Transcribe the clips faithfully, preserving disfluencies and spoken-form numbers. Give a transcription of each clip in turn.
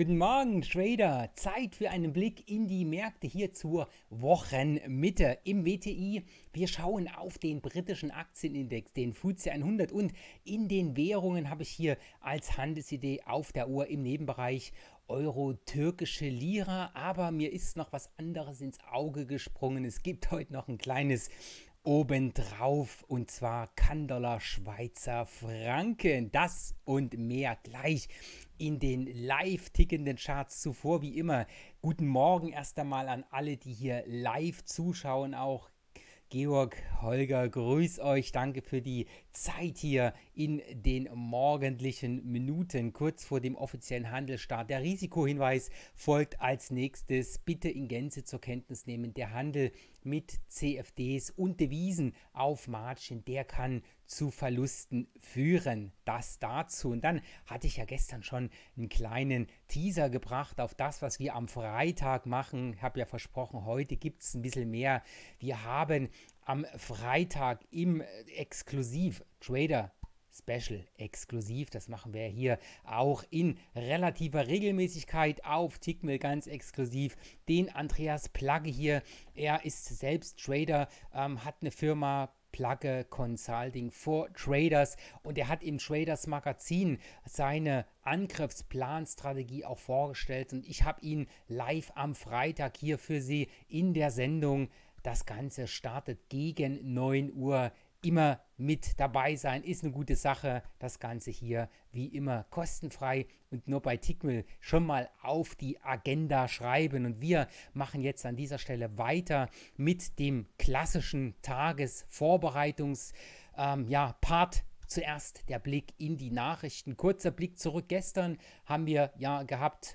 Guten Morgen, Trader. Zeit für einen Blick in die Märkte hier zur Wochenmitte im W T I. Wir schauen auf den britischen Aktienindex, den F T S E hundert, und in den Währungen habe ich hier als Handelsidee auf der Uhr im Nebenbereich Euro, türkische Lira, aber mir ist noch was anderes ins Auge gesprungen. Es gibt heute noch ein kleines obendrauf, und zwar Candollar Schweizer Franken. Das und mehr gleich in den live tickenden Charts. Zuvor wie immer guten Morgen erst einmal an alle, die hier live zuschauen, auch Georg, Holger, grüß euch, danke für die Zeit hier in den morgendlichen Minuten kurz vor dem offiziellen Handelsstart. Der Risikohinweis folgt als nächstes. Bitte in Gänze zur Kenntnis nehmen: Der Handel mit C F Ds und Devisen auf Margin, der kann zu Verlusten führen. Das dazu. Und dann hatte ich ja gestern schon einen kleinen Teaser gebracht auf das, was wir am Freitag machen. Ich habe ja versprochen, heute gibt es ein bisschen mehr. Wir haben am Freitag im Exklusiv Trader Special exklusiv, das machen wir hier auch in relativer Regelmäßigkeit auf Tickmill ganz exklusiv, den Andreas Plagge hier. Er ist selbst Trader, ähm, hat eine Firma Plagge Consulting for Traders, und er hat im Traders Magazin seine Angriffsplanstrategie auch vorgestellt, und ich habe ihn live am Freitag hier für Sie in der Sendung. Das Ganze startet gegen neun Uhr. Immer mit dabei sein ist eine gute Sache. Das Ganze hier wie immer kostenfrei und nur bei Tickmill schon mal auf die Agenda schreiben. Und wir machen jetzt an dieser Stelle weiter mit dem klassischen Tagesvorbereitungs ähm, ja, Part. Zuerst der Blick in die Nachrichten. Kurzer Blick zurück. Gestern haben wir ja gehabt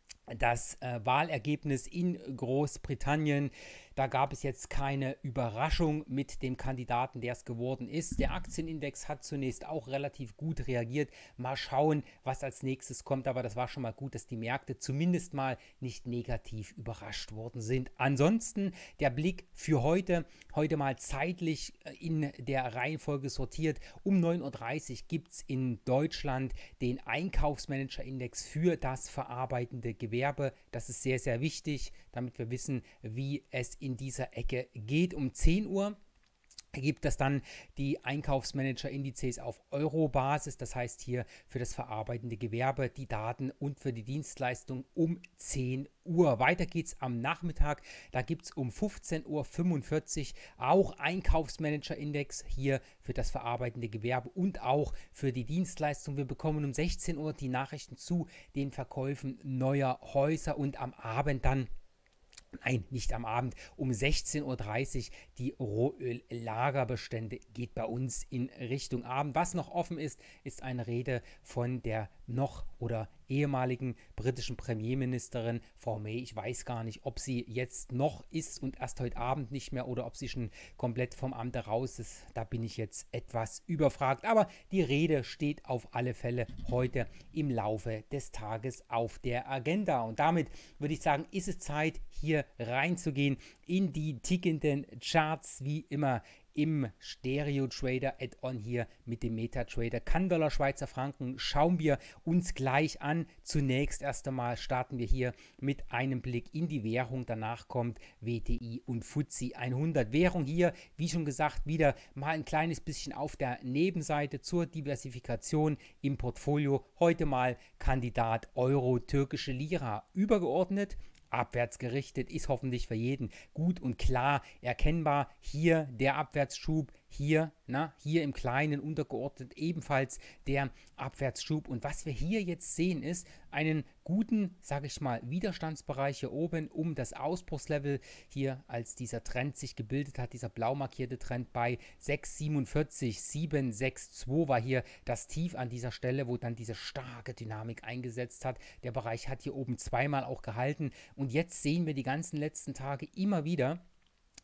das äh, Wahlergebnis in Großbritannien. Da gab es jetzt keine Überraschung mit dem Kandidaten, der es geworden ist. Der Aktienindex hat zunächst auch relativ gut reagiert. Mal schauen, was als nächstes kommt. Aber das war schon mal gut, dass die Märkte zumindest mal nicht negativ überrascht worden sind. Ansonsten der Blick für heute. Heute mal zeitlich in der Reihenfolge sortiert. Um neun Uhr dreißig gibt es in Deutschland den Einkaufsmanager-Index für das verarbeitende Gewerbe. Das ist sehr, sehr wichtig, damit wir wissen, wie es in dieser Ecke geht. Um zehn Uhr gibt es dann die Einkaufsmanager-Indizes auf Euro-Basis, das heißt hier für das verarbeitende Gewerbe die Daten und für die Dienstleistung um zehn Uhr. Weiter geht es am Nachmittag, da gibt es um fünfzehn Uhr fünfundvierzig auch Einkaufsmanager-Index hier für das verarbeitende Gewerbe und auch für die Dienstleistung. Wir bekommen um sechzehn Uhr die Nachrichten zu den Verkäufen neuer Häuser, und am Abend dann Nein, nicht am Abend. Um sechzehn Uhr dreißig die Rohöl-Lagerbestände geht bei uns in Richtung Abend. Was noch offen ist, ist eine Rede von der noch oder ehemaligen britischen Premierministerin Frau May. Ich weiß gar nicht, ob sie jetzt noch ist und erst heute Abend nicht mehr, oder ob sie schon komplett vom Amt raus ist. Da bin ich jetzt etwas überfragt. Aber die Rede steht auf alle Fälle heute im Laufe des Tages auf der Agenda. Und damit würde ich sagen, ist es Zeit, hier reinzugehen in die tickenden Charts, wie immer im Stereo Trader Add-on hier mit dem MetaTrader Candollar Schweizer Franken. Schauen wir uns gleich an. Zunächst erst einmal starten wir hier mit einem Blick in die Währung. Danach kommt W T I und F T S E hundert. Währung hier, wie schon gesagt, wieder mal ein kleines bisschen auf der Nebenseite zur Diversifikation im Portfolio. Heute mal Kandidat Euro, türkische Lira. Übergeordnet abwärts gerichtet, ist hoffentlich für jeden gut und klar erkennbar. Hier der Abwärtsschub, hier, na, hier im Kleinen untergeordnet ebenfalls der Abwärtsschub. Und was wir hier jetzt sehen, ist einen guten, sage ich mal, Widerstandsbereich hier oben um das Ausbruchslevel hier, als dieser Trend sich gebildet hat, dieser blau markierte Trend bei sechs siebenundvierzig siebenhundertzweiundsechzig war hier das Tief an dieser Stelle, wo dann diese starke Dynamik eingesetzt hat. Der Bereich hat hier oben zweimal auch gehalten, und jetzt sehen wir die ganzen letzten Tage immer wieder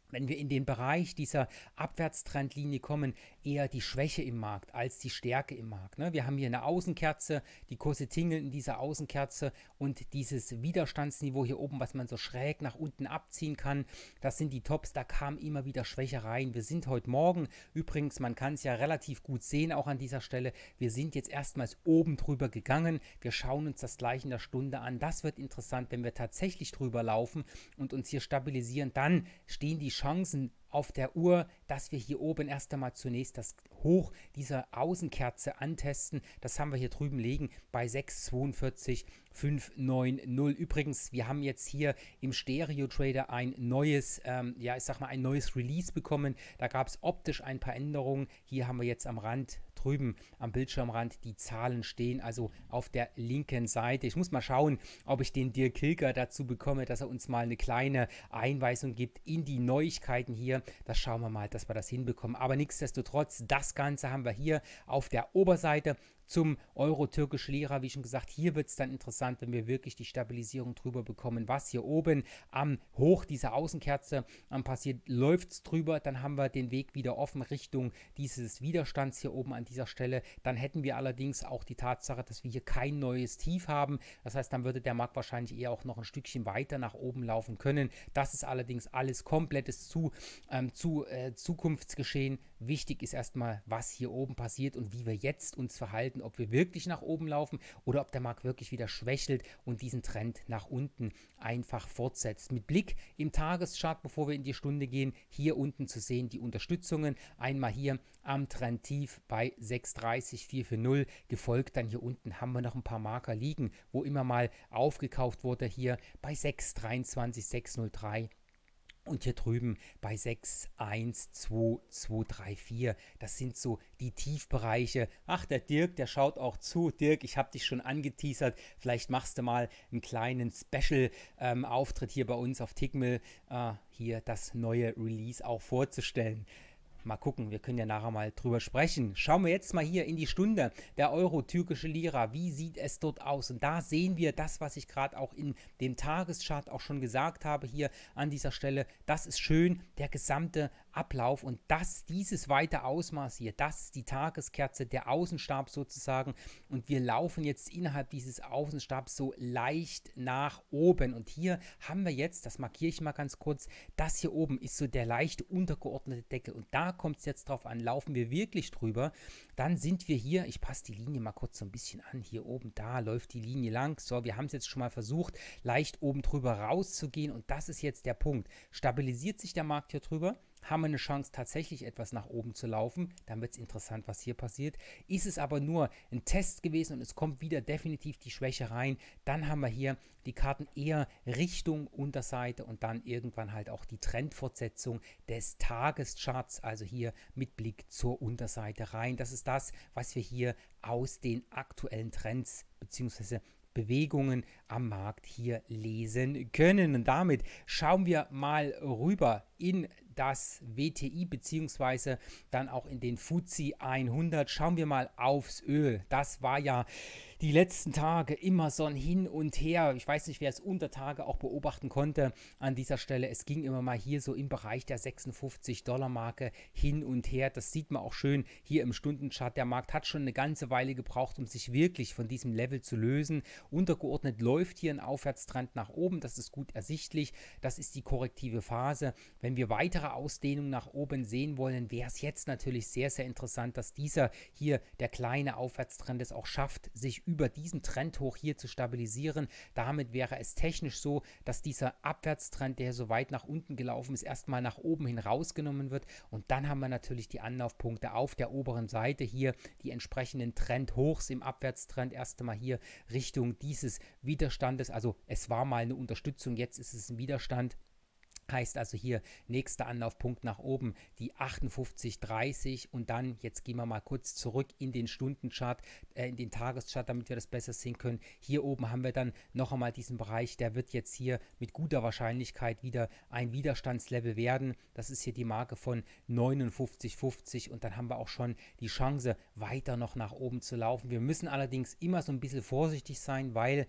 Wenn wir in den Bereich dieser Abwärtstrendlinie kommen, eher die Schwäche im Markt als die Stärke im Markt. Ne? Wir haben hier eine Außenkerze, die Kurse tingeln in dieser Außenkerze und dieses Widerstandsniveau hier oben, was man so schräg nach unten abziehen kann, das sind die Tops, da kam immer wieder Schwäche rein. Wir sind heute Morgen, übrigens, man kann es ja relativ gut sehen, auch an dieser Stelle, wir sind jetzt erstmals oben drüber gegangen. Wir schauen uns das gleich in der Stunde an. Das wird interessant, wenn wir tatsächlich drüber laufen und uns hier stabilisieren, dann stehen die Chancen auf der Uhr, dass wir hier oben erst einmal zunächst das Hoch dieser Außenkerze antesten. Das haben wir hier drüben liegen bei sechs Komma zweiundvierzig fünfhundertneunzig. Übrigens, wir haben jetzt hier im Stereo Trader ein neues, ähm, ja, ich sag mal, ein neues Release bekommen. Da gab es optisch ein paar Änderungen. Hier haben wir jetzt am Rand drüben am Bildschirmrand die Zahlen stehen, also auf der linken Seite. Ich muss mal schauen, ob ich den Dirk Hilger dazu bekomme, dass er uns mal eine kleine Einweisung gibt in die Neuigkeiten hier. Das schauen wir mal, dass wir das hinbekommen. Aber nichtsdestotrotz, das Ganze haben wir hier auf der Oberseite zum Euro-Türkische Lira. Wie schon gesagt, hier wird es dann interessant, wenn wir wirklich die Stabilisierung drüber bekommen. Was hier oben am Hoch dieser Außenkerze ähm, passiert, läuft es drüber. Dann haben wir den Weg wieder offen Richtung dieses Widerstands hier oben an dieser Stelle. Dann hätten wir allerdings auch die Tatsache, dass wir hier kein neues Tief haben. Das heißt, dann würde der Markt wahrscheinlich eher auch noch ein Stückchen weiter nach oben laufen können. Das ist allerdings alles komplettes zu, ähm, zu äh, Zukunftsgeschehen. Wichtig ist erstmal, was hier oben passiert und wie wir jetzt uns verhalten, ob wir wirklich nach oben laufen oder ob der Markt wirklich wieder schwächelt und diesen Trend nach unten einfach fortsetzt. Mit Blick im Tageschart, bevor wir in die Stunde gehen, hier unten zu sehen die Unterstützungen. Einmal hier am Trendtief bei sechs dreißig vierhundertvierzig, gefolgt dann hier unten haben wir noch ein paar Marker liegen, wo immer mal aufgekauft wurde, hier bei sechs dreiundzwanzig sechshundertdrei. Und hier drüben bei sechs eins zwei zwei drei vier, das sind so die Tiefbereiche. Ach, der Dirk, der schaut auch zu. Dirk, ich habe dich schon angeteasert. Vielleicht machst du mal einen kleinen Special-Auftritt ähm, hier bei uns auf Tickmill, äh, hier das neue Release auch vorzustellen. Mal gucken, wir können ja nachher mal drüber sprechen. Schauen wir jetzt mal hier in die Stunde der Euro-Türkische Lira. Wie sieht es dort aus? Und da sehen wir das, was ich gerade auch in dem Tageschart auch schon gesagt habe, hier an dieser Stelle. Das ist schön, der gesamte Ablauf und das, dieses weite Ausmaß hier, das ist die Tageskerze, der Außenstab sozusagen. Und wir laufen jetzt innerhalb dieses Außenstabs so leicht nach oben. Und hier haben wir jetzt, das markiere ich mal ganz kurz, das hier oben ist so der leicht untergeordnete Deckel. Und da kommt es jetzt drauf an, laufen wir wirklich drüber, dann sind wir hier, ich passe die Linie mal kurz so ein bisschen an, hier oben, da läuft die Linie lang. So, wir haben es jetzt schon mal versucht, leicht oben drüber rauszugehen und das ist jetzt der Punkt. Stabilisiert sich der Markt hier drüber? Haben wir eine Chance, tatsächlich etwas nach oben zu laufen, dann wird es interessant, was hier passiert. Ist es aber nur ein Test gewesen und es kommt wieder definitiv die Schwäche rein, dann haben wir hier die Karten eher Richtung Unterseite und dann irgendwann halt auch die Trendfortsetzung des Tagescharts, also hier mit Blick zur Unterseite rein. Das ist das, was wir hier aus den aktuellen Trends bzw. Bewegungen am Markt hier lesen können. Und damit schauen wir mal rüber in das W T I beziehungsweise dann auch in den F T S E hundert. Schauen wir mal aufs Öl. Das war ja die letzten Tage immer so ein Hin und Her. Ich weiß nicht, wer es unter Tage auch beobachten konnte an dieser Stelle. Es ging immer mal hier so im Bereich der sechsundfünfzig Dollar Marke hin und her. Das sieht man auch schön hier im Stundenchart. Der Markt hat schon eine ganze Weile gebraucht, um sich wirklich von diesem Level zu lösen. Untergeordnet läuft hier ein Aufwärtstrend nach oben. Das ist gut ersichtlich. Das ist die korrektive Phase. Wenn wir weitere Ausdehnung nach oben sehen wollen, wäre es jetzt natürlich sehr, sehr interessant, dass dieser hier, der kleine Aufwärtstrend, es auch schafft, sich über diesen Trend hoch hier zu stabilisieren. Damit wäre es technisch so, dass dieser Abwärtstrend, der so weit nach unten gelaufen ist, erstmal nach oben hin rausgenommen wird. Und dann haben wir natürlich die Anlaufpunkte auf der oberen Seite hier, die entsprechenden Trendhochs im Abwärtstrend erst einmal hier Richtung dieses Widerstandes. Also es war mal eine Unterstützung, jetzt ist es ein Widerstand. Heißt also hier nächster Anlaufpunkt nach oben die achtundfünfzig dreißig und dann, jetzt gehen wir mal kurz zurück in den Stundenchart, äh, in den Tageschart, damit wir das besser sehen können. Hier oben haben wir dann noch einmal diesen Bereich, der wird jetzt hier mit guter Wahrscheinlichkeit wieder ein Widerstandslevel werden. Das ist hier die Marke von neunundfünfzig fünfzig und dann haben wir auch schon die Chance, weiter noch nach oben zu laufen. Wir müssen allerdings immer so ein bisschen vorsichtig sein, weil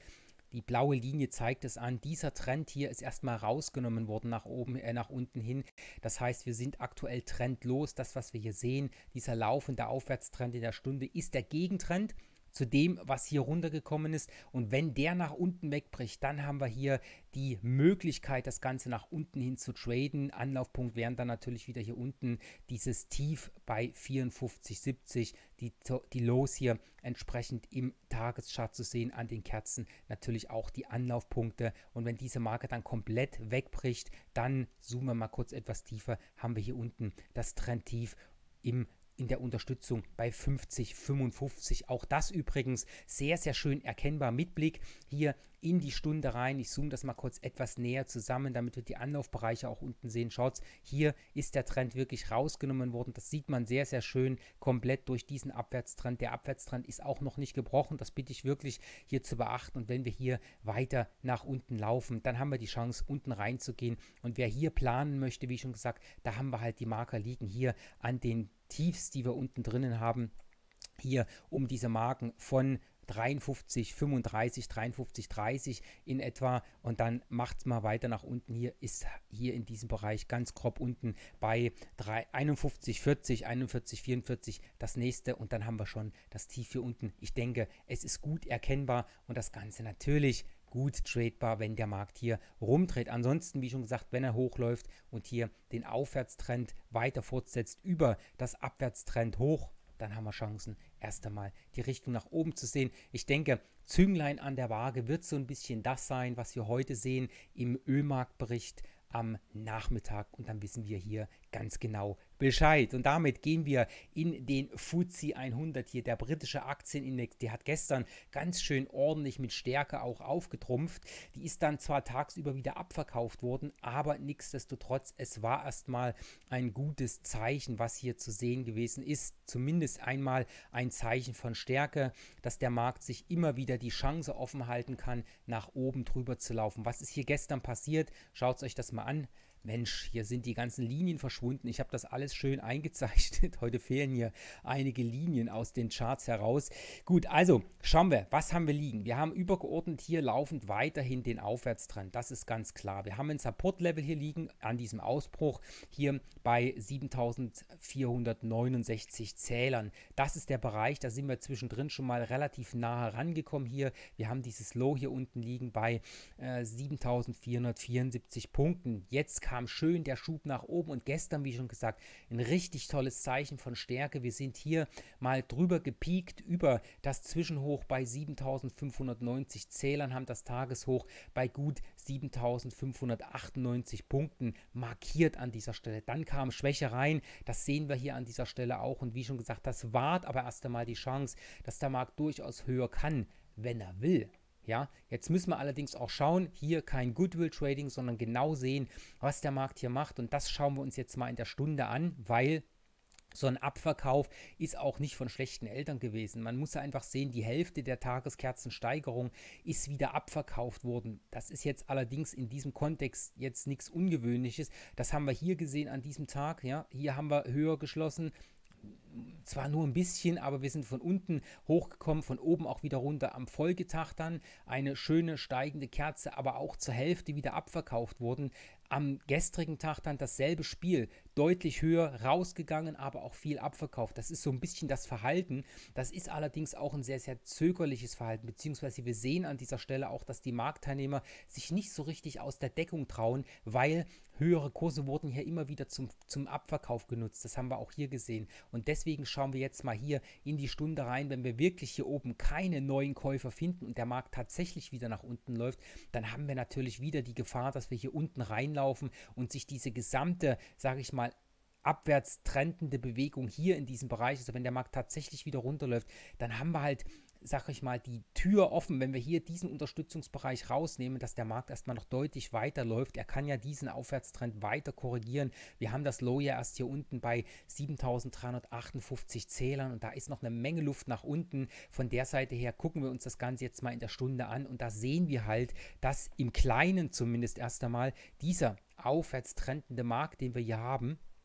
Die blaue Linie zeigt es an. Dieser Trend hier ist erstmal rausgenommen worden nach oben, äh, nach unten hin. Das heißt, wir sind aktuell trendlos. Das, was wir hier sehen, dieser laufende Aufwärtstrend in der Stunde, ist der Gegentrend zu dem, was hier runtergekommen ist. Und wenn der nach unten wegbricht, dann haben wir hier die Möglichkeit, das Ganze nach unten hin zu traden. Anlaufpunkt wären dann natürlich wieder hier unten dieses Tief bei vierundfünfzig siebzig, die, die Lows hier entsprechend im Tageschart zu sehen an den Kerzen, natürlich auch die Anlaufpunkte. Und wenn diese Marke dann komplett wegbricht, dann zoomen wir mal kurz etwas tiefer, haben wir hier unten das Trendtief im in der Unterstützung bei fünfzig fünfundfünfzig. Auch das übrigens sehr, sehr schön erkennbar mit Blick hier in die Stunde rein. Ich zoome das mal kurz etwas näher zusammen, damit wir die Anlaufbereiche auch unten sehen. Schaut, hier ist der Trend wirklich rausgenommen worden. Das sieht man sehr, sehr schön komplett durch diesen Abwärtstrend. Der Abwärtstrend ist auch noch nicht gebrochen. Das bitte ich wirklich hier zu beachten. Und wenn wir hier weiter nach unten laufen, dann haben wir die Chance, unten reinzugehen. Und wer hier planen möchte, wie schon gesagt, da haben wir halt die Marker liegen hier an den Tiefs, die wir unten drinnen haben, hier um diese Marken von dreiundfünfzig, fünfunddreißig, dreiundfünfzig, dreißig in etwa, und dann macht es mal weiter nach unten. Hier ist hier in diesem Bereich ganz grob unten bei einundfünfzig, vierzig, einundvierzig, vierundvierzig das nächste, und dann haben wir schon das Tief hier unten. Ich denke, es ist gut erkennbar und das Ganze natürlich gut tradebar, wenn der Markt hier rumdreht. Ansonsten, wie schon gesagt, wenn er hochläuft und hier den Aufwärtstrend weiter fortsetzt über das Abwärtstrend hoch, dann haben wir Chancen, erst einmal die Richtung nach oben zu sehen. Ich denke, Zünglein an der Waage wird so ein bisschen das sein, was wir heute sehen im Ölmarktbericht am Nachmittag, und dann wissen wir hier ganz genau Bescheid. Und damit gehen wir in den F T S E hundert hier, der britische Aktienindex. Der hat gestern ganz schön ordentlich mit Stärke auch aufgetrumpft. Die ist dann zwar tagsüber wieder abverkauft worden, aber nichtsdestotrotz, es war erstmal ein gutes Zeichen, was hier zu sehen gewesen ist. Zumindest einmal ein Zeichen von Stärke, dass der Markt sich immer wieder die Chance offen halten kann, nach oben drüber zu laufen. Was ist hier gestern passiert? Schaut euch das mal an. Mensch, hier sind die ganzen Linien verschwunden. Ich habe das alles schön eingezeichnet. Heute fehlen hier einige Linien aus den Charts heraus. Gut, also schauen wir, was haben wir liegen? Wir haben übergeordnet hier laufend weiterhin den Aufwärtstrend. Das ist ganz klar. Wir haben ein Support-Level hier liegen an diesem Ausbruch hier bei siebentausendvierhundertneunundsechzig Zählern. Das ist der Bereich, da sind wir zwischendrin schon mal relativ nah herangekommen hier. Wir haben dieses Low hier unten liegen bei äh, siebentausendvierhundertvierundsiebzig Punkten. Jetzt kam schön der Schub nach oben und gestern, wie schon gesagt, ein richtig tolles Zeichen von Stärke. Wir sind hier mal drüber gepiekt über das Zwischenhoch bei siebentausendfünfhundertneunzig Zählern, haben das Tageshoch bei gut siebentausendfünfhundertachtundneunzig Punkten markiert an dieser Stelle. Dann kam Schwäche rein, das sehen wir hier an dieser Stelle auch, und wie schon gesagt, das wahrt aber erst einmal die Chance, dass der Markt durchaus höher kann, wenn er will. Ja, jetzt müssen wir allerdings auch schauen, hier kein Goodwill-Trading, sondern genau sehen, was der Markt hier macht, und das schauen wir uns jetzt mal in der Stunde an, weil so ein Abverkauf ist auch nicht von schlechten Eltern gewesen. Man muss ja einfach sehen, die Hälfte der Tageskerzensteigerung ist wieder abverkauft worden. Das ist jetzt allerdings in diesem Kontext jetzt nichts Ungewöhnliches. Das haben wir hier gesehen an diesem Tag. Ja, hier haben wir höher geschlossen. Zwar nur ein bisschen, aber wir sind von unten hochgekommen, von oben auch wieder runter. Am Folgetag dann eine schöne steigende Kerze, aber auch zur Hälfte wieder abverkauft worden. Am gestrigen Tag dann dasselbe Spiel, deutlich höher rausgegangen, aber auch viel abverkauft. Das ist so ein bisschen das Verhalten. Das ist allerdings auch ein sehr, sehr zögerliches Verhalten, beziehungsweise wir sehen an dieser Stelle auch, dass die Marktteilnehmer sich nicht so richtig aus der Deckung trauen, weil höhere Kurse wurden hier immer wieder zum, zum Abverkauf genutzt. Das haben wir auch hier gesehen. Und deswegen schauen wir jetzt mal hier in die Stunde rein. Wenn wir wirklich hier oben keine neuen Käufer finden und der Markt tatsächlich wieder nach unten läuft, dann haben wir natürlich wieder die Gefahr, dass wir hier unten reinlaufen und sich diese gesamte, sage ich mal, abwärts trendende Bewegung hier in diesem Bereich, also wenn der Markt tatsächlich wieder runterläuft, dann haben wir halt, sag ich mal, die Tür offen, wenn wir hier diesen Unterstützungsbereich rausnehmen, dass der Markt erstmal noch deutlich weiterläuft. Er kann ja diesen Aufwärtstrend weiter korrigieren. Wir haben das Low ja erst hier unten bei siebentausenddreihundertachtundfünfzig Zählern und da ist noch eine Menge Luft nach unten. Von der Seite her gucken wir uns das Ganze jetzt mal in der Stunde an und da sehen wir halt, dass im Kleinen zumindest erst einmal dieser aufwärtstrendende Markt, den wir hier haben,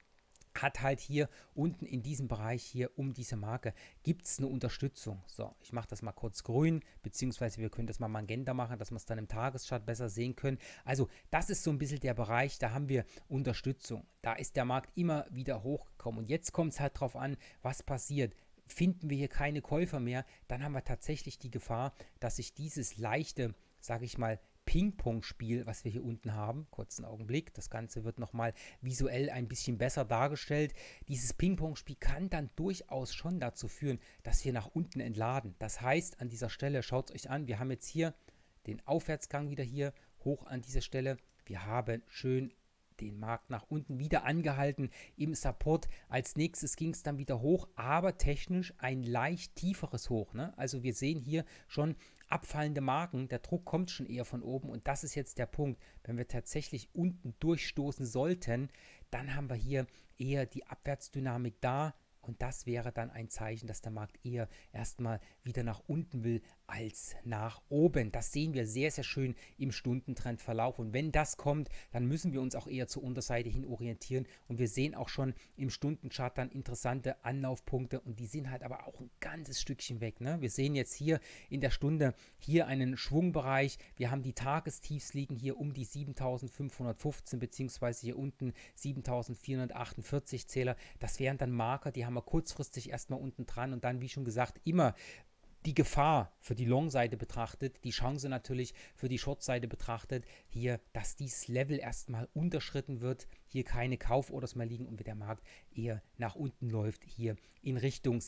hat halt hier unten in diesem Bereich hier um diese Marke, gibt es eine Unterstützung. So, ich mache das mal kurz grün, beziehungsweise wir können das mal magenta machen, dass wir es dann im Tageschart besser sehen können. Also das ist so ein bisschen der Bereich, da haben wir Unterstützung. Da ist der Markt immer wieder hochgekommen. Und jetzt kommt es halt drauf an, was passiert. Finden wir hier keine Käufer mehr, dann haben wir tatsächlich die Gefahr, dass sich dieses leichte, sage ich mal, Ping-Pong-Spiel, was wir hier unten haben, kurzen Augenblick, das Ganze wird nochmal visuell ein bisschen besser dargestellt. Dieses Ping-Pong-Spiel kann dann durchaus schon dazu führen, dass wir nach unten entladen. Das heißt, an dieser Stelle, schaut es euch an, wir haben jetzt hier den Aufwärtsgang wieder hier hoch an dieser Stelle. Wir haben schön den Markt nach unten wieder angehalten im Support. Als nächstes ging es dann wieder hoch, aber technisch ein leicht tieferes Hoch. Ne? Also wir sehen hier schon abfallende Marken. Der Druck kommt schon eher von oben und das ist jetzt der Punkt. Wenn wir tatsächlich unten durchstoßen sollten, dann haben wir hier eher die Abwärtsdynamik da. Und das wäre dann ein Zeichen, dass der Markt eher erstmal wieder nach unten will als nach oben. Das sehen wir sehr, sehr schön im Stundentrendverlauf. Und wenn das kommt, dann müssen wir uns auch eher zur Unterseite hin orientieren. Und wir sehen auch schon im Stundenchart dann interessante Anlaufpunkte. Und die sind halt aber auch ein ganzes Stückchen weg. Ne? Wir sehen jetzt hier in der Stunde hier einen Schwungbereich. Wir haben die Tagestiefs liegen hier um die siebentausendfünfhundertfünfzehn beziehungsweise hier unten siebentausendvierhundertachtundvierzig Zähler. Das wären dann Marker, die haben wir kurzfristig erstmal unten dran und dann, wie schon gesagt, immer die Gefahr für die Long-Seite betrachtet, die Chance natürlich für die Short-Seite betrachtet, hier, dass dieses Level erstmal unterschritten wird, hier keine Kauforders mehr liegen und der Markt eher nach unten läuft, hier in Richtung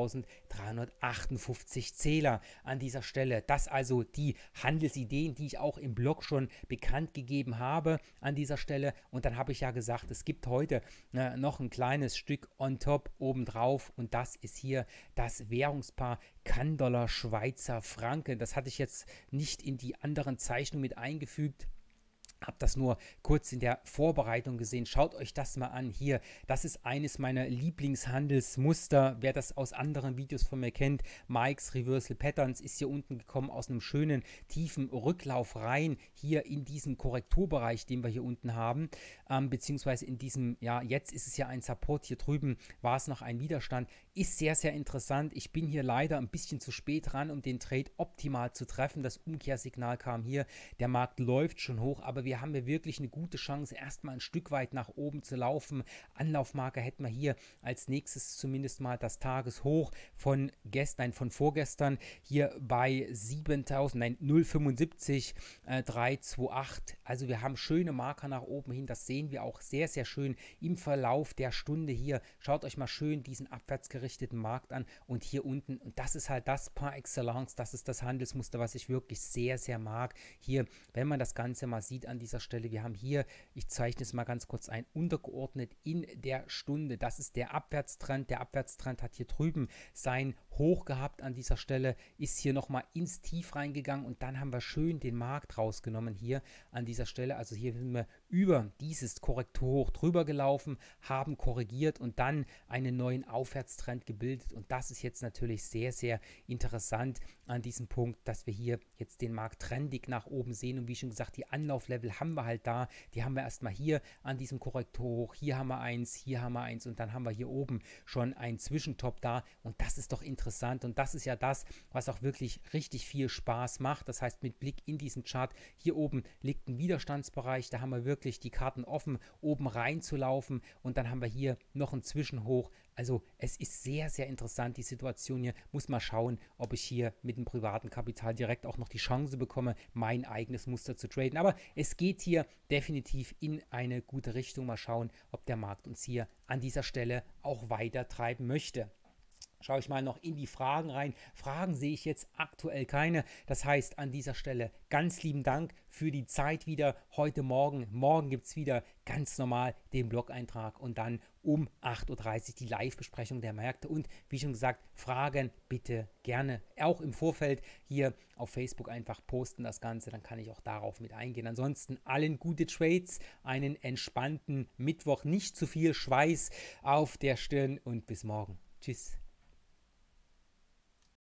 siebentausenddreihundertachtundfünfzig Zähler an dieser Stelle. Das also die Handelsideen, die ich auch im Blog schon bekannt gegeben habe an dieser Stelle. Und dann habe ich ja gesagt, es gibt heute äh, noch ein kleines Stück on top obendrauf und das ist hier das Währungspaar Kann-Dollar Schweizer Franken. Das hatte ich jetzt nicht in die anderen Zeichnungen mit eingefügt. Habe das nur kurz in der Vorbereitung gesehen. Schaut euch das mal an. Hier, das ist eines meiner Lieblingshandelsmuster. Wer das aus anderen Videos von mir kennt, Mike's Reversal Patterns, ist hier unten gekommen aus einem schönen, tiefen Rücklauf rein. Hier in diesen Korrekturbereich, den wir hier unten haben. Ähm, beziehungsweise in diesem, ja, jetzt ist es ja ein Support. Hier drüben war es noch ein Widerstand. Ist sehr, sehr interessant. Ich bin hier leider ein bisschen zu spät dran, um den Trade optimal zu treffen. Das Umkehrsignal kam hier. Der Markt läuft schon hoch, aber wir Wir haben hier wirklich eine gute Chance, erstmal ein Stück weit nach oben zu laufen. Anlaufmarker hätten wir hier als nächstes zumindest mal das Tageshoch von gestern, nein, von vorgestern hier bei siebentausend, nein, null Komma fünfundsiebzig äh, dreihundertachtundzwanzig. Also wir haben schöne Marker nach oben hin. Das sehen wir auch sehr, sehr schön im Verlauf der Stunde hier. Schaut euch mal schön diesen abwärts gerichteten Markt an und hier unten. Und das ist halt das par excellence. Das ist das Handelsmuster, was ich wirklich sehr, sehr mag. Hier, wenn man das Ganze mal sieht an dieser Stelle, wir haben hier, ich zeichne es mal ganz kurz ein, untergeordnet in der Stunde. Das ist der Abwärtstrend. Der Abwärtstrend hat hier drüben sein Hoch gehabt an dieser Stelle, ist hier nochmal ins Tief reingegangen und dann haben wir schön den Markt rausgenommen hier an dieser Stelle. Also hier sind wir über dieses Korrekturhoch drüber gelaufen, haben korrigiert und dann einen neuen Aufwärtstrend gebildet und das ist jetzt natürlich sehr, sehr interessant an diesem Punkt, dass wir hier jetzt den Markt trendig nach oben sehen und wie schon gesagt, die Anlauflevel haben wir halt da, die haben wir erstmal hier an diesem Korrekturhoch, hier haben wir eins, hier haben wir eins und dann haben wir hier oben schon einen Zwischentop da und das ist doch interessant und das ist ja das, was auch wirklich richtig viel Spaß macht. Das heißt, mit Blick in diesen Chart, hier oben liegt ein Widerstandsbereich, da haben wir wirklich die Karten offen, oben reinzulaufen und dann haben wir hier noch ein Zwischenhoch. Also es ist sehr, sehr interessant, die Situation hier. Muss mal schauen, ob ich hier mit dem privaten Kapital direkt auch noch die Chance bekomme, mein eigenes Muster zu traden. Aber es geht hier definitiv in eine gute Richtung. Mal schauen, ob der Markt uns hier an dieser Stelle auch weiter treiben möchte. Schaue ich mal noch in die Fragen rein. Fragen sehe ich jetzt aktuell keine. Das heißt, an dieser Stelle ganz lieben Dank für die Zeit wieder heute Morgen. Morgen gibt es wieder ganz normal den Blog-Eintrag und dann um acht Uhr dreißig die Live-Besprechung der Märkte. Und wie schon gesagt, Fragen bitte gerne auch im Vorfeld hier auf Facebook einfach posten das Ganze. Dann kann ich auch darauf mit eingehen. Ansonsten allen gute Trades, einen entspannten Mittwoch, nicht zu viel Schweiß auf der Stirn und bis morgen. Tschüss.